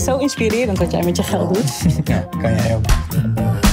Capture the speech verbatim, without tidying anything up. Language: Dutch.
zo inspirerend wat jij met je geld doet. Ja, kan jij ook.